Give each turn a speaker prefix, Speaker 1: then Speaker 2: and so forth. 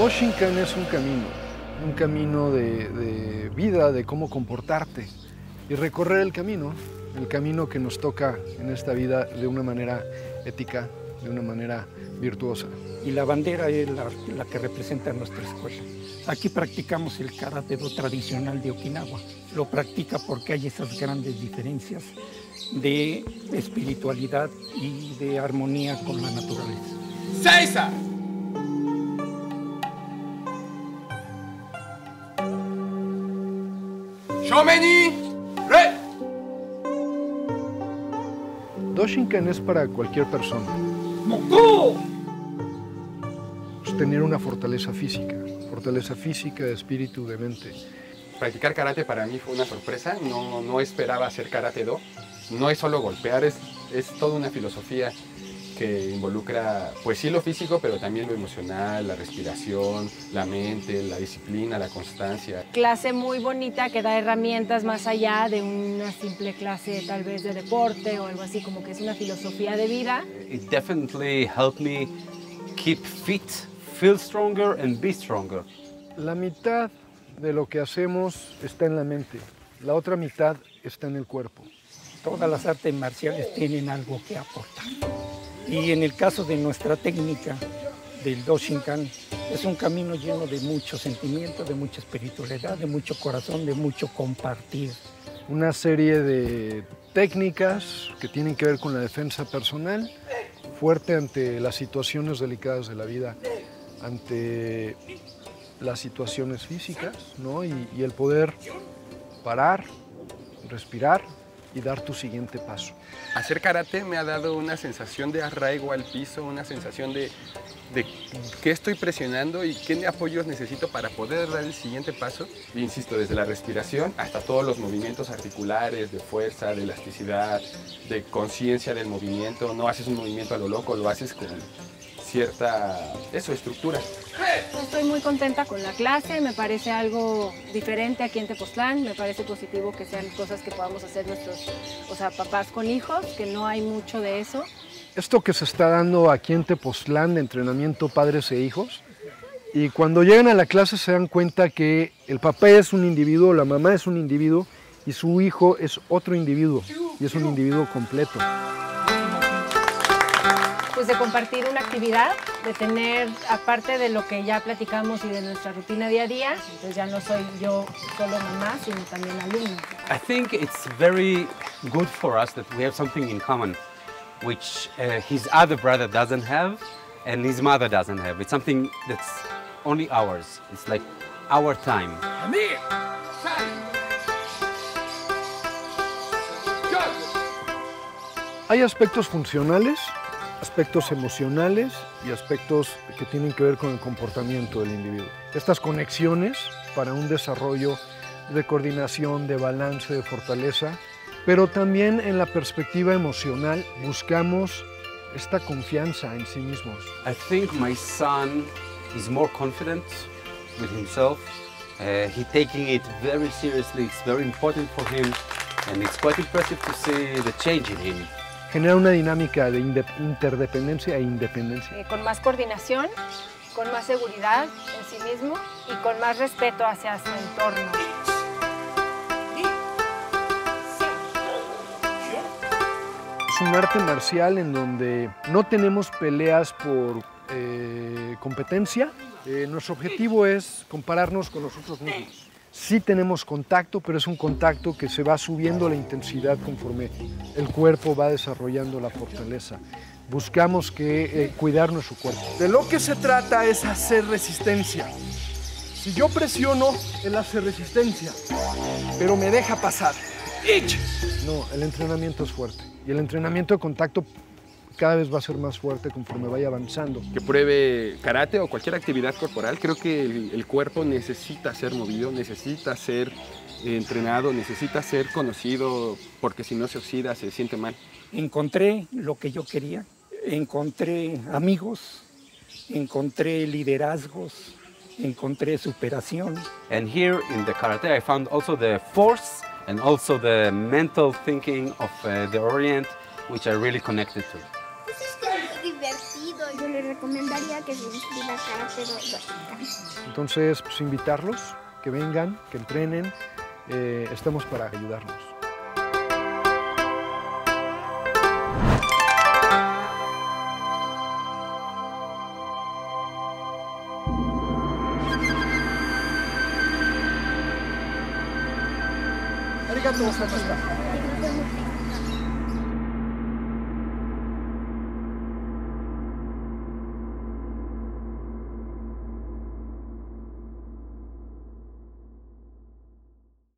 Speaker 1: Doshinkan es un camino de vida, de cómo comportarte y recorrer el camino que nos toca en esta vida de una manera ética, de una manera virtuosa.
Speaker 2: Y la bandera es la que representa nuestra escuela. Aquí practicamos el karate-do tradicional de Okinawa. Lo practica porque hay esas grandes diferencias de espiritualidad y de armonía con la naturaleza.
Speaker 3: ¡Seisa! ¡Shomeni! ¡Re!
Speaker 1: Doshinkan es para cualquier persona.
Speaker 3: ¡Moku!
Speaker 1: Es tener una fortaleza física de espíritu, de mente.
Speaker 4: Practicar karate para mí fue una sorpresa, no esperaba hacer karate-do. No es solo golpear, es toda una filosofía que involucra, pues sí, lo físico, pero también lo emocional, la respiración, la mente, la disciplina, la constancia.
Speaker 5: Clase muy bonita que da herramientas más allá de una simple clase tal vez de deporte o algo así, como que es una filosofía de vida.
Speaker 6: It definitely helped me keep fit, feel stronger and be stronger.
Speaker 1: La mitad de lo que hacemos está en la mente, la otra mitad está en el cuerpo.
Speaker 2: Todas las artes marciales tienen algo que aportar. Y en el caso de nuestra técnica del Doshinkan, es un camino lleno de mucho sentimiento, de mucha espiritualidad, de mucho corazón, de mucho compartir.
Speaker 1: Una serie de técnicas que tienen que ver con la defensa personal, fuerte ante las situaciones delicadas de la vida, ante las situaciones físicas, ¿no? y el poder parar, respirar y dar tu siguiente paso.
Speaker 4: Hacer karate me ha dado una sensación de arraigo al piso, una sensación de qué estoy presionando y qué apoyos necesito para poder dar el siguiente paso. E insisto, desde la respiración hasta todos los movimientos articulares, de fuerza, de elasticidad, de conciencia del movimiento. No haces un movimiento a lo loco, lo haces con cierta estructura.
Speaker 5: Estoy muy contenta con la clase, me parece algo diferente aquí en Tepoztlán, me parece positivo que sean cosas que podamos hacer nuestros, papás con hijos, que no hay mucho de eso.
Speaker 1: Esto que se está dando aquí en Tepoztlán de entrenamiento padres e hijos, y cuando llegan a la clase se dan cuenta que el papá es un individuo, la mamá es un individuo y su hijo es otro individuo, y es un individuo completo.
Speaker 5: Pues de compartir una actividad, de tener, aparte de lo que ya platicamos y de nuestra rutina día a día, entonces ya no soy yo solo mamá, sino también alumno.
Speaker 6: I think it's very good for us that we have something in common, which his other brother doesn't have and his mother doesn't have. It's something that's only ours. It's like our time.
Speaker 1: Hay aspectos funcionales, aspectos emocionales y aspectos que tienen que ver con el comportamiento del individuo. Estas conexiones para un desarrollo de coordinación, de balance, de fortaleza, pero también en la perspectiva emocional buscamos esta confianza en sí mismos.
Speaker 6: I think my son is more confident with himself. He's taking it very seriously. It's very important for him, and it's quite impressive to see the change in him.
Speaker 1: Genera una dinámica de interdependencia e independencia.
Speaker 5: Con más coordinación, con más seguridad en sí mismo y con más respeto hacia su entorno.
Speaker 1: Es un arte marcial en donde no tenemos peleas por competencia. Nuestro objetivo es compararnos con nosotros mismos. Sí tenemos contacto, pero es un contacto que se va subiendo la intensidad conforme el cuerpo va desarrollando la fortaleza. Buscamos cuidar nuestro cuerpo.
Speaker 3: De lo que se trata es hacer resistencia. Si yo presiono, él hace resistencia, pero me deja pasar. ¡Ich!
Speaker 1: No, el entrenamiento es fuerte. Y el entrenamiento de contacto cada vez va a ser más fuerte conforme vaya avanzando.
Speaker 4: Que pruebe karate o cualquier actividad corporal, creo que el cuerpo necesita ser movido, necesita ser entrenado, necesita ser conocido, porque si no se oxida, se siente mal.
Speaker 2: Encontré lo que yo quería, encontré amigos, encontré liderazgos, encontré superación.
Speaker 6: And here in the karate I found also the force and also the mental thinking of the Orient, which I really connected to.
Speaker 7: Pues es que es divertido.
Speaker 5: Yo le
Speaker 7: recomendaría que se inscriba a Karate Do Dokikan.
Speaker 1: Entonces, pues invitarlos, que vengan, que entrenen, estamos para ayudarlos. Arigato gozaimashita.